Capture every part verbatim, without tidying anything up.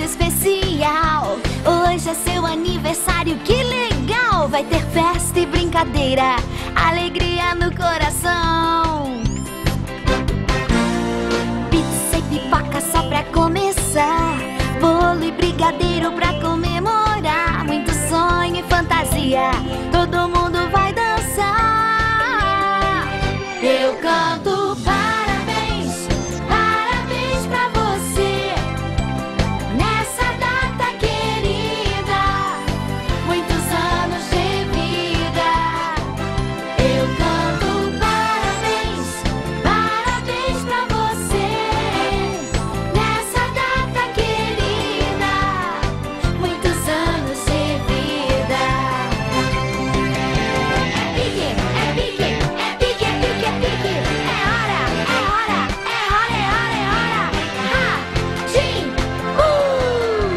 especial. Hoje é seu aniversário, que legal! Vai ter festa e brincadeira, alegria no coração. Pizza e pipoca só pra começar, bolo e brigadeiro pra comemorar. Muito sonho e fantasia, todo mundo vai dançar. Eu canto parabéns, parabéns pra você, nessa data querida, muitos anos de vida. Eu canto parabéns, parabéns pra você, nessa data querida, muitos anos de vida. É pique, é pique, é pique, é pique, é pique. É hora, é hora, é hora, é hora, é hora. Tim, uh!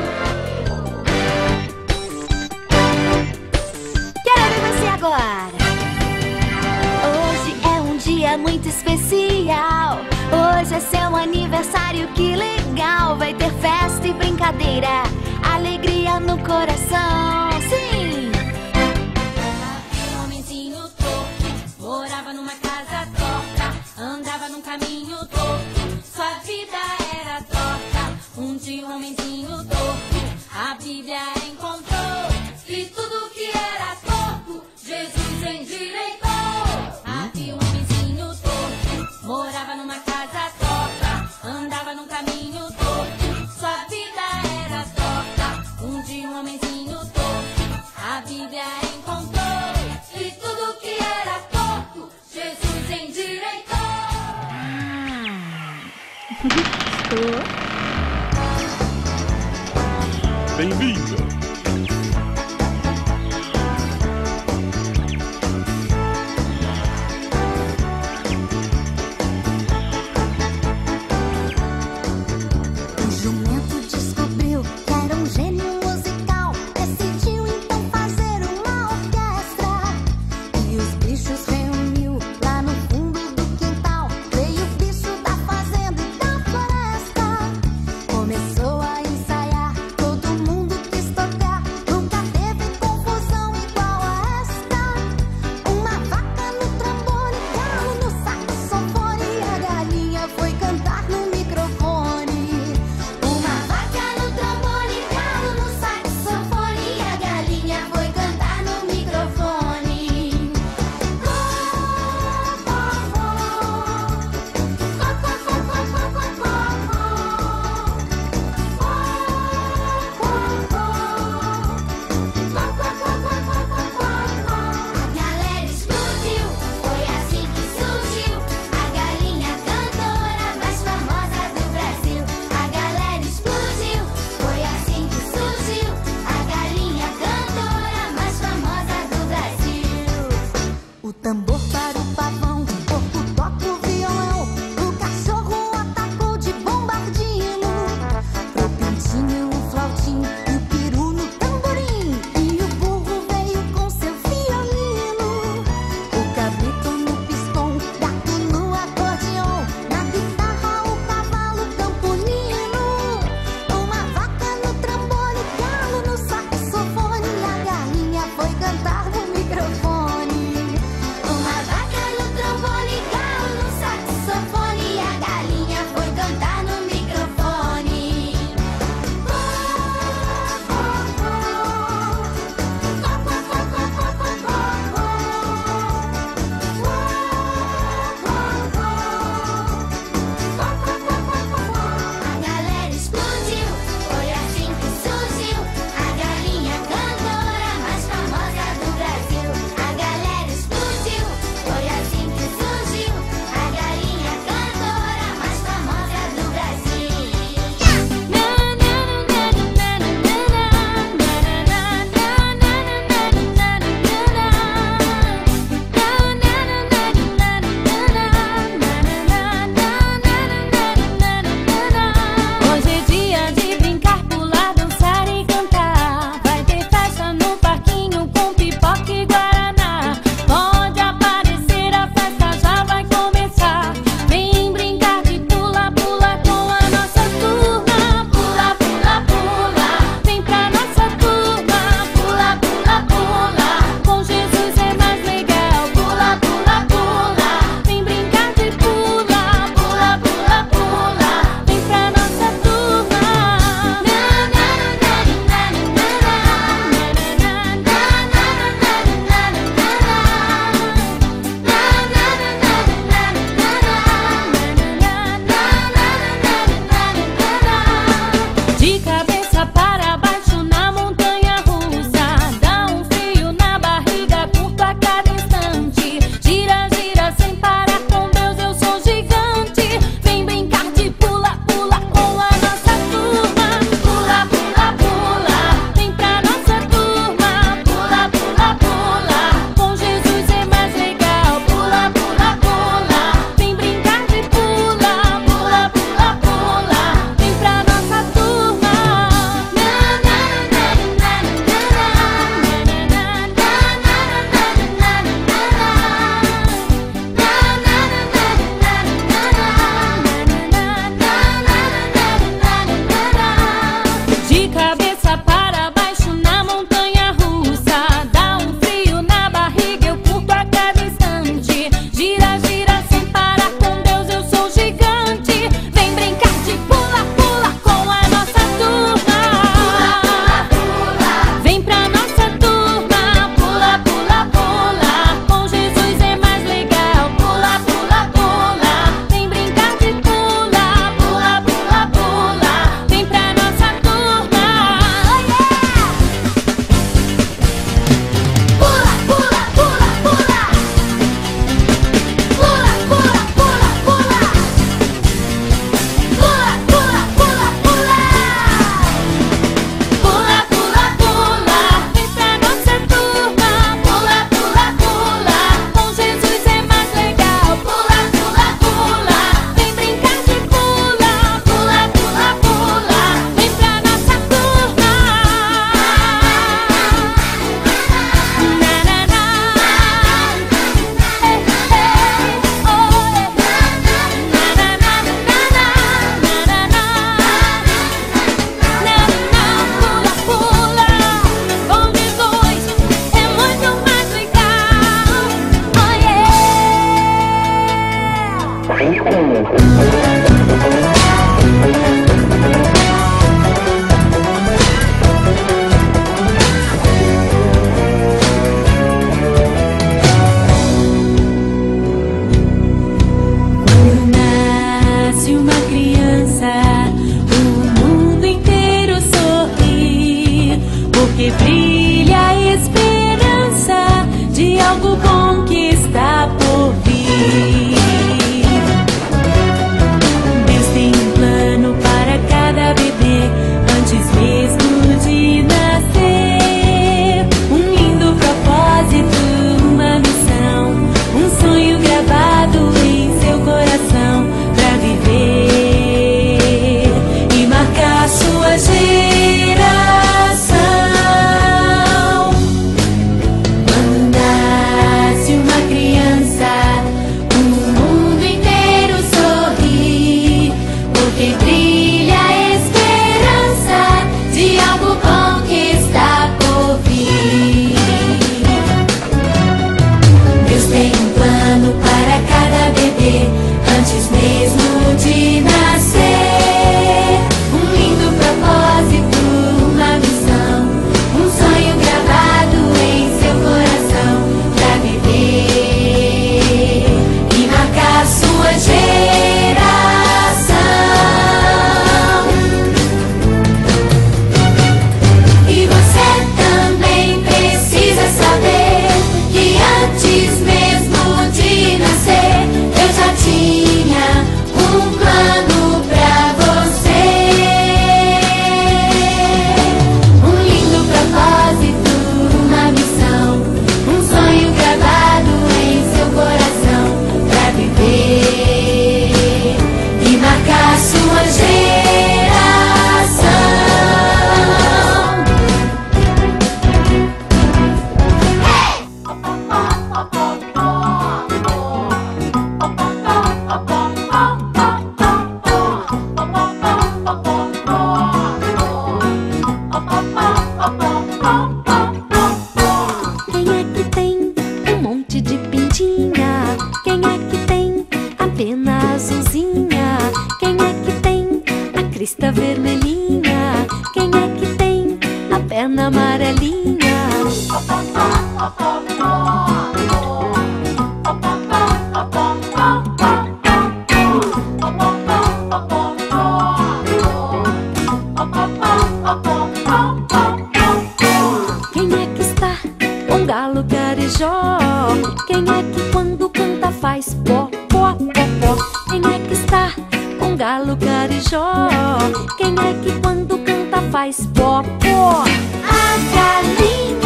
Quero ver você agora. Hoje é um dia muito especial. Hoje é seu aniversário, que legal! Vai ter festa e brincadeira, alegria no coração. Sim! Um homenzinho torto morava numa casa torta, andava num caminho torto, sua vida era torta. Um dia um homenzinho torto a Bíblia encontrou, e tudo que era torto Jesus endireitou. Havia um homenzinho torto morava numa casa torta, andava num caminho torto, sua vida era torta. Um dia um homenzinho torto a Bíblia encontrou, e tudo que era torto Jesus endireitou. Bem-vindo! O jumento descobriu que era um gênio musical, decidiu então fazer uma orquestra. E os bichos reuniu lá no fundo do quintal. Veio o bicho da fazenda e da floresta. Começou a ensaiar, todo mundo quis tocar. crista vermelhinha? Quem é que tem a perna amarelinha? Quem é que está com galo carijó? Quem é que quando canta faz pó, pó, pó, pó? Quem é que está com galo carijó? Quem é que quando canta faz pó, pó? A galinha.